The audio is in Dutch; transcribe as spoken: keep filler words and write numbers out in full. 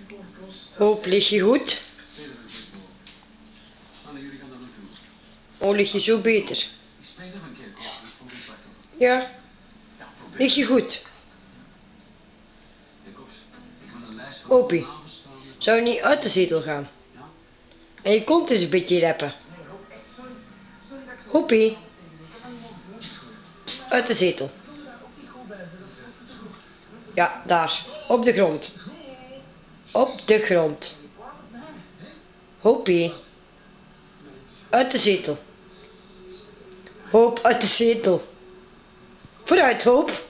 Hoop, lig je goed? Oh, lig je zo beter? Ja. Lig je goed? Hopie, zou je niet uit de zetel gaan? En je kont eens een beetje reppen. Hopie. Uit de zetel. Ja, daar. Op de grond. Op de grond. Hopie. Uit de zetel. Hoop, uit de zetel. Vooruit, Hoop.